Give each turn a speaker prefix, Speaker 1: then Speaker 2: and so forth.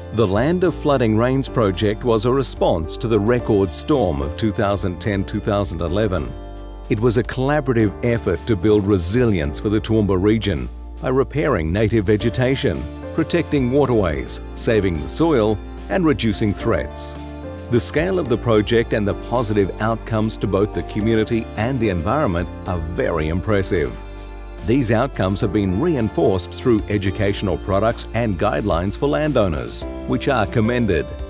Speaker 1: The Land of Flooding Rains project was a response to the record storm of 2010-2011. It was a collaborative effort to build resilience for the Toowoomba region by repairing native vegetation, protecting waterways, saving the soil, and reducing threats. The scale of the project and the positive outcomes to both the community and the environment are very impressive. These outcomes have been reinforced through educational products and guidelines for landowners, which are commended.